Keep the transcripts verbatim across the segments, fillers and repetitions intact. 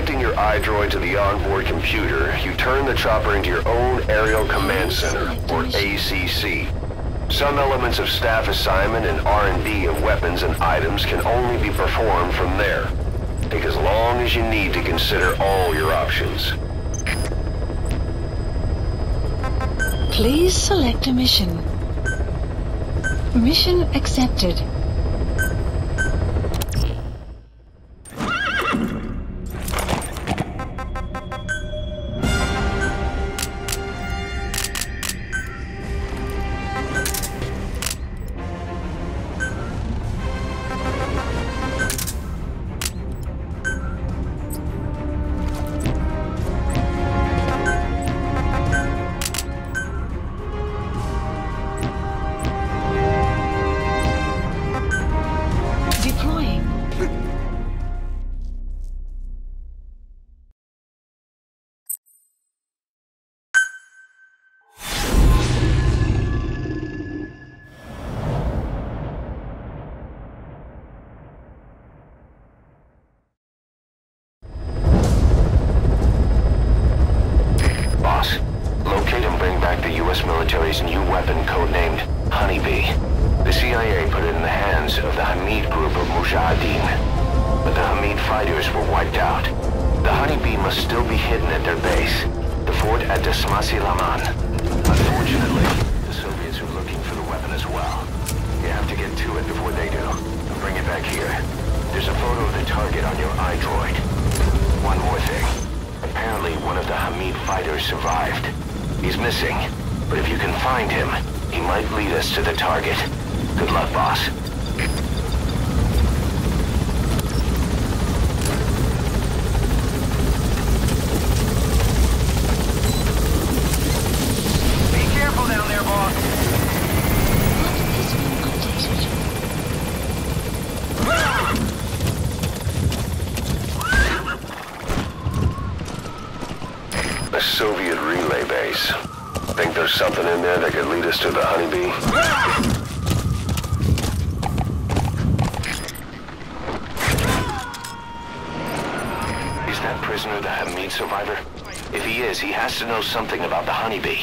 Connecting your iDroid to the onboard computer, you turn the chopper into your own Aerial Command Center, or A C C. Some elements of staff assignment and R and D of weapons and items can only be performed from there. Take as long as you need to consider all your options. Please select a mission. Mission accepted. Military's new weapon codenamed Honeybee. The C I A put it in the hands of the Hamid group of Mujahideen, but the Hamid fighters were wiped out. The Honeybee must still be hidden at their base, the fort at Dasmasi Laman. Unfortunately, the Soviets are looking for the weapon as well. You have to get to it before they do. Bring it back here. There's a photo of the target on your iDroid. One more thing. Apparently, one of the Hamid fighters survived. He's missing. But if you can find him, he might lead us to the target. Good luck, boss. Be careful down there, boss. A Soviet relay base. Think there's something in there that could lead us to the Honeybee? Is that prisoner the Hamid survivor? If he is, he has to know something about the Honeybee.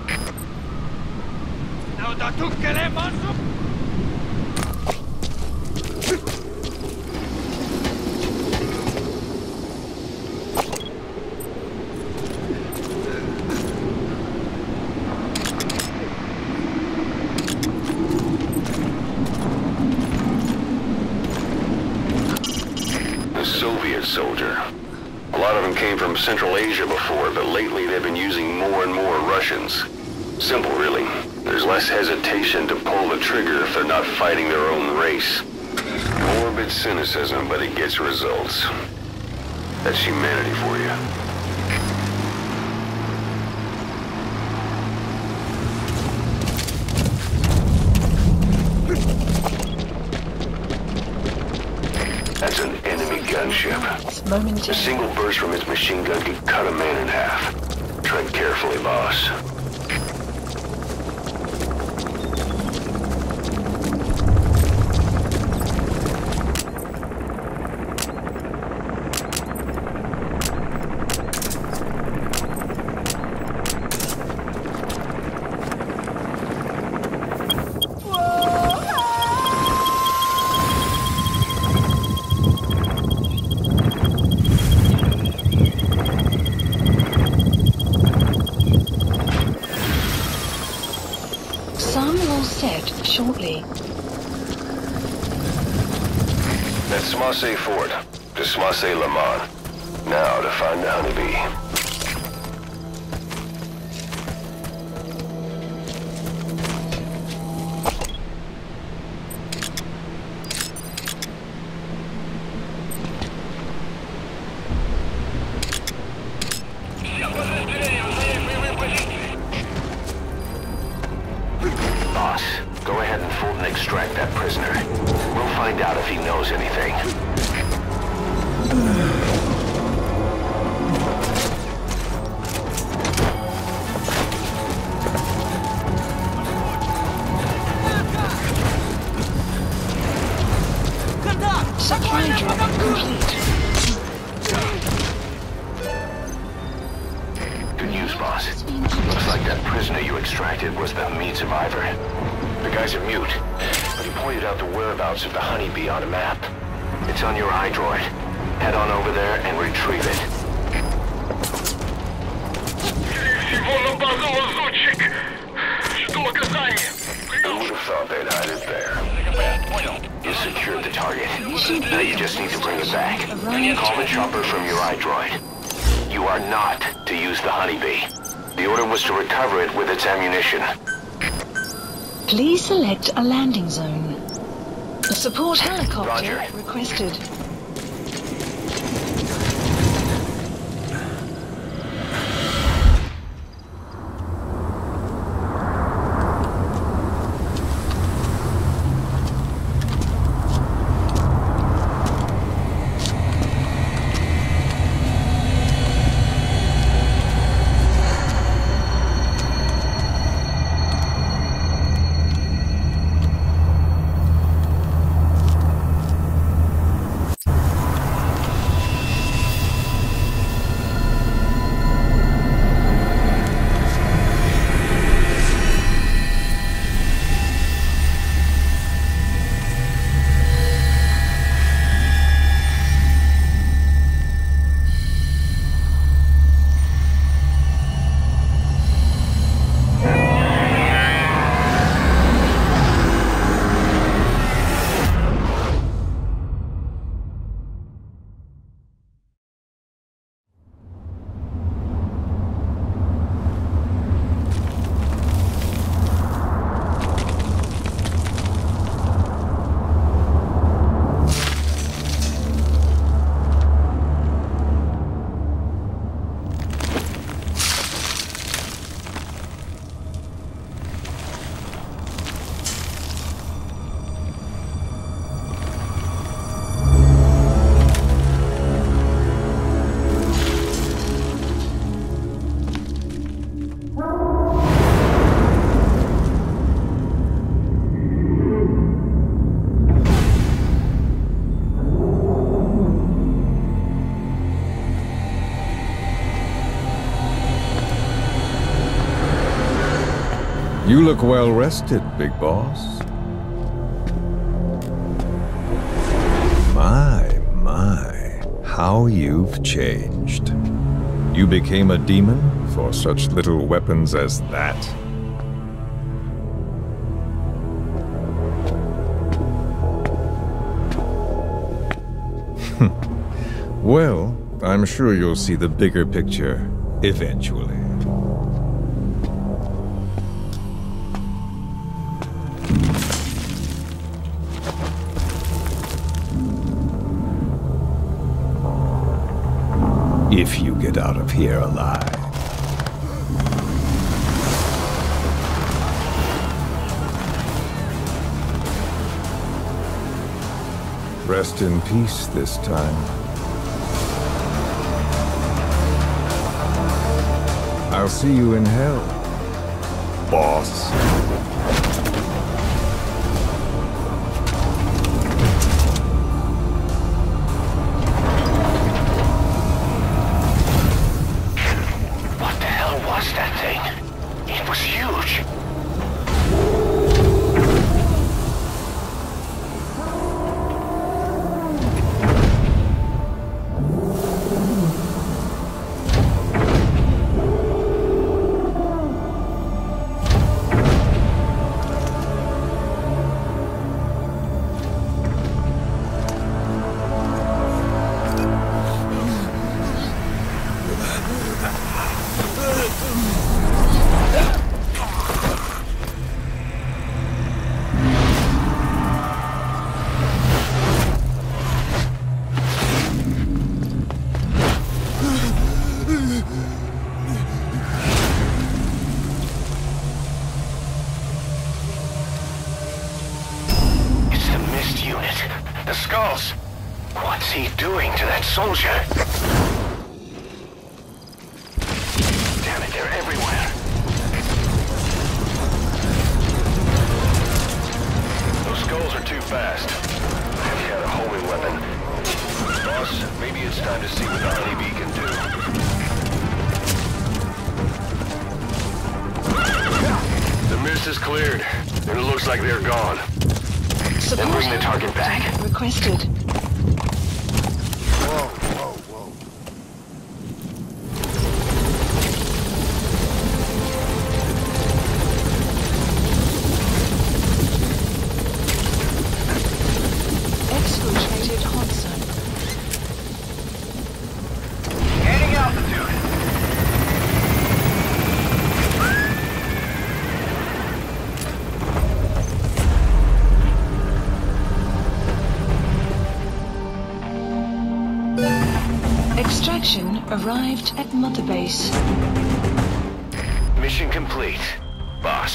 Soviet soldier. A lot of them came from Central Asia before, but lately they've been using more and more Russians. Simple, really. There's less hesitation to pull the trigger if they're not fighting their own race. Morbid cynicism, but it gets results. That's humanity for you. That's an enemy gunship. A single burst from its machine gun could cut a man in half. Tread carefully, boss. Shortly. That's Dasmasi Fort, Dasmasi Laman. Now to find the Honeybee. Boss, go ahead and Fulton extract that prisoner. We'll find out if he knows anything. Supply drop complete. boss. Looks like that prisoner you extracted was the Hamid survivor. The guy's a mute, but he pointed out the whereabouts of the honeybee on a map. It's on your iDroid. Head on over there and retrieve it. I would have thought they'd hide it there. You secured the target. Now you just need to bring it back. Call the chopper from your iDroid. You are not to use the honeybee. The order was to recover it with its ammunition. Please select a landing zone. A support helicopter Roger. requested. You look well rested, big boss. My, my, how you've changed. You became a demon for such little weapons as that? Well, I'm sure you'll see the bigger picture eventually. If you get out of here alive. Rest in peace this time. I'll see you in hell, boss. Soldier! Damn it, they're everywhere. Those skulls are too fast. He's got a homing weapon. Boss, maybe it's time to see what the honeybee can do. cleared, and it looks like they're gone. Support bring the target back. requested. Whoa, whoa, whoa. Exfiltrated hot zone. Gaining altitude. Extraction arrived at Mother Base. Mission complete, boss.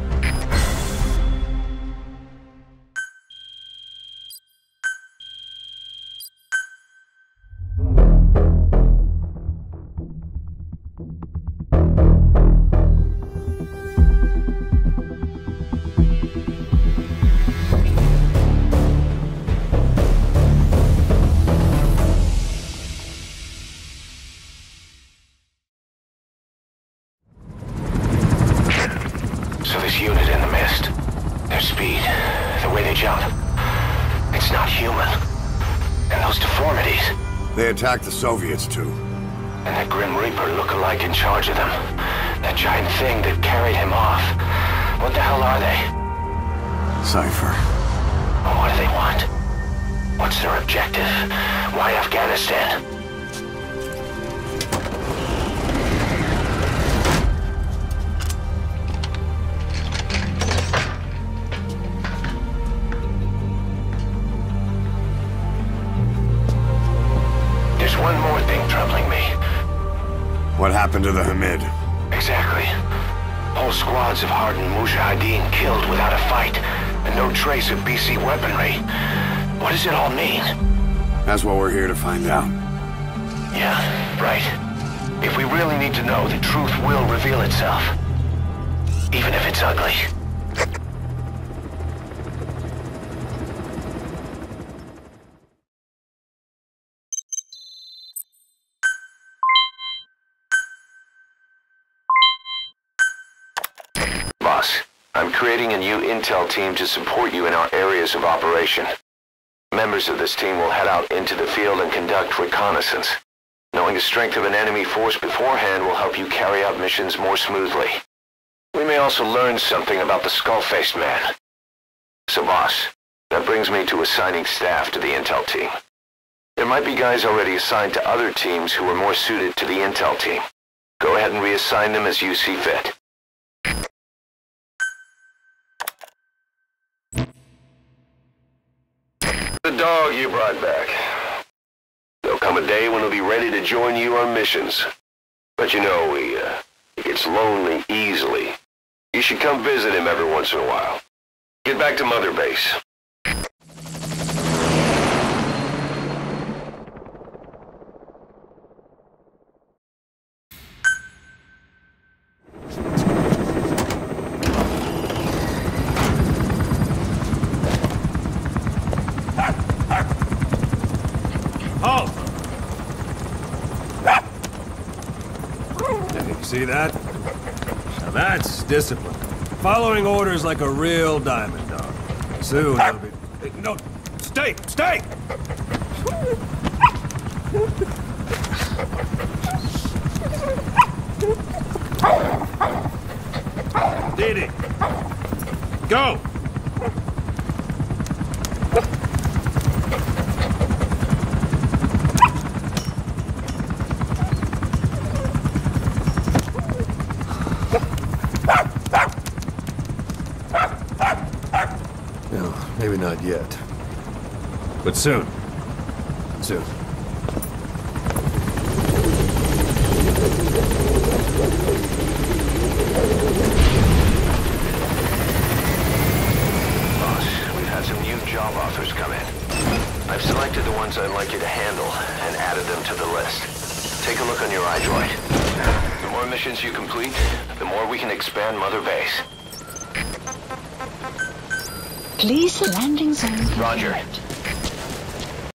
So this unit in the mist, their speed, the way they jump, it's not human. And those deformities, They attacked the Soviets, too. and that Grim Reaper look-alike in charge of them. That giant thing that carried him off. What the hell are they? Cypher. What do they want? What's their objective? Why Afghanistan? There's one more thing troubling me. What happened to the Hamid? Exactly. Whole squads of hardened Mujahideen killed without a fight, and no trace of B C weaponry. What does it all mean? That's what we're here to find out. Yeah, right. If we really need to know, the truth will reveal itself. Even if it's ugly. Boss, I'm creating a new intel team to support you in our areas of operation. Members of this team will head out into the field and conduct reconnaissance. Knowing the strength of an enemy force beforehand will help you carry out missions more smoothly. We may also learn something about the skull-faced man. So boss, that brings me to assigning staff to the intel team. There might be guys already assigned to other teams who are more suited to the intel team. Go ahead and reassign them as you see fit. The dog you brought back. There'll come a day when he'll be ready to join you on missions. But you know, he, uh, he gets lonely easily. You should come visit him every once in a while. Get back to Mother Base. Halt! See that? Now that's discipline. Following orders like a real diamond dog. Soon he'll be... Hey, no, stay, stay! Didi, go! No, maybe not yet. But soon. Soon. Boss, we've had some new job offers come in. I've selected the ones I'd like you to handle and added them to the list. Take a look on your iDroid. The more missions you complete, the more we can expand Mother Base. Please, landing zone. Roger. confirmed.